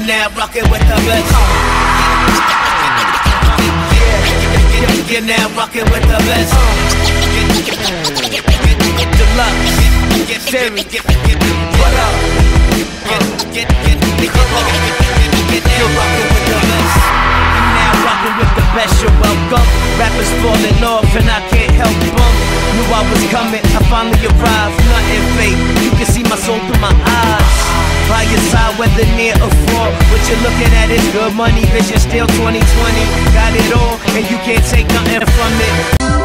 now rocking with the best. You're now rocking with the best. Deluxe, Siri, what up? You're rocking with the best. Now rocking with the best, you're welcome. Rappers falling off and I can't help them. Knew I was coming, I finally arrived. Nothing fake, you can see my soul through my eyes. By your side, whether near or far, what you're looking at is good money, vision still 2020. Got it all, and you can't take nothing from it.